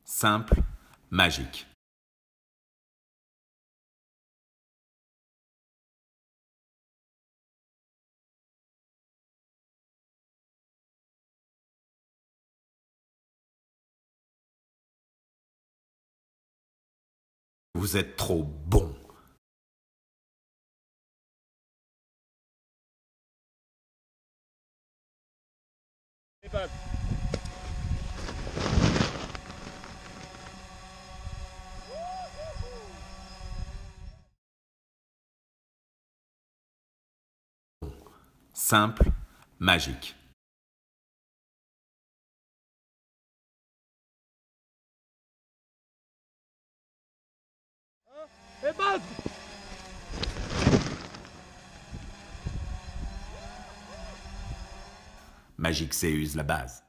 Simple, magique. Vous êtes trop bon. Simple, magique. Et bam! Magique, c'est use la base.